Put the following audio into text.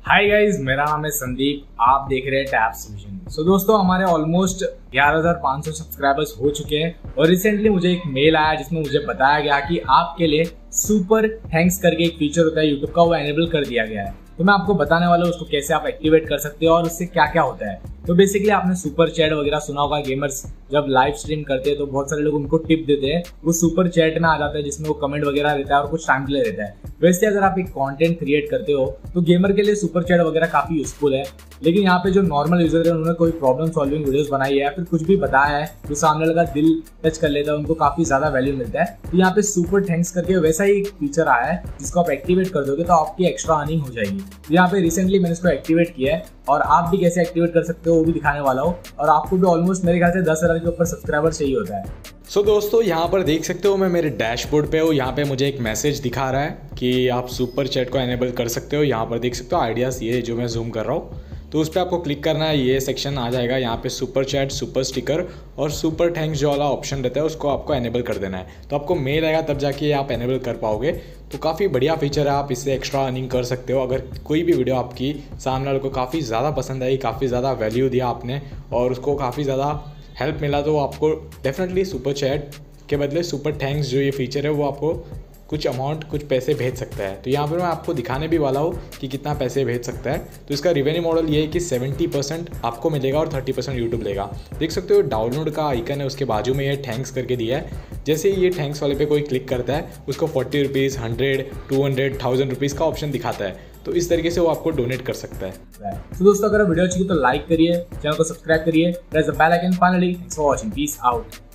Hi guys, मेरा नाम है संदीप। आप देख रहे हैं टैप्स विजन। सो दोस्तों, हमारे ऑलमोस्ट 11,500 सब्सक्राइबर्स हो चुके हैं और रिसेंटली मुझे एक मेल आया जिसमें मुझे बताया गया कि आपके लिए सुपर थैंक्स करके एक फीचर होता है यूट्यूब का, वो एनेबल कर दिया गया है। तो मैं आपको बताने वाला हूँ उसको कैसे आप एक्टिवेट कर सकते हो और उससे क्या क्या होता है। तो बेसिकली आपने सुपर चैट वगैरह सुना होगा। गेमर्स जब लाइव स्ट्रीम करते हैं तो बहुत सारे लोग उनको टिप देते हैं, वो सुपर चैट में आ जाता है जिसमें वो कमेंट वगैरह रहता है और कुछ टाइम डिले रहता है। वैसे अगर आप एक कंटेंट क्रिएट करते हो तो गेमर के लिए सुपर चैट वगैरह काफी यूजफुल है। लेकिन यहाँ पे जो नॉर्मल यूजर है उन्होंने कोई प्रॉब्लम सॉल्विंग वीडियोस बनाई है या फिर कुछ भी बताया है जो सामने वाला दिल टच कर लेता है, उनको काफी ज्यादा वैल्यू मिलता है। तो यहाँ पे सुपर थैंक्स करके वैसा ही एक फीचर आया है जिसको आप एक्टिवेट कर दोगे तो आपकी एक्स्ट्रा अर्निंग हो जाएगी। तो यहाँ पे रिसेंटली मैंने इसको एक्टिवेट किया है और आप भी कैसे एक्टिवेट कर सकते हो वो भी दिखाने वाला हूँ। और आपको भी ऑलमोस्ट मेरे ख्याल से 10,000 के ऊपर सब्सक्राइबर चाहिए होता है। सो दोस्तों, यहाँ पर देख सकते हो मैं मेरे डैशबोर्ड पे हूँ। यहाँ पे मुझे एक मैसेज दिखा रहा है कि आप सुपर चैट को एनेबल कर सकते हो। यहाँ पर देख सकते हो आइडियाज़, ये जो मैं जूम कर रहा हूँ तो उस पर आपको क्लिक करना है। ये सेक्शन आ जाएगा। यहाँ पे सुपर चैट, सुपर स्टिकर और सुपर थैंक्स जो वाला ऑप्शन रहता है उसको आपको एनेबल कर देना है। तो आपको मेल आएगा तब जाके आप एनेबल कर पाओगे। तो काफ़ी बढ़िया फीचर है, आप इससे एक्स्ट्रा अर्निंग कर सकते हो। अगर कोई भी वीडियो आपकी सामने वाले को काफ़ी ज़्यादा पसंद आई, काफ़ी ज़्यादा वैल्यू दिया आपने और उसको काफ़ी ज़्यादा हेल्प मिला, तो आपको डेफिनेटली सुपर चैट के बदले सुपर थैंक्स जो ये फीचर है वो आपको कुछ अमाउंट, कुछ पैसे भेज सकता है। तो यहाँ पर मैं आपको दिखाने भी वाला हूँ कि कितना पैसे भेज सकता है। तो इसका रिवेन्यू मॉडल ये है कि 70% आपको मिलेगा और 30% यूट्यूब लेगा। देख सकते हो डाउनलोड का आइकन है, उसके बाजू में ये थैंक्स करके दिया है। जैसे ही ये थैंक्स वाले पे कोई क्लिक करता है उसको 40 रुपीज़, 100, 200, 1000 रुपीज़ का ऑप्शन दिखाता है। तो इस तरीके से वो आपको डोनेट कर सकता है। तो दोस्तों, अगर वीडियो अच्छी तो लाइक करिए, चैनल को सब्सक्राइब करिए, press the bell icon. Finally, thanks for watching, peace out.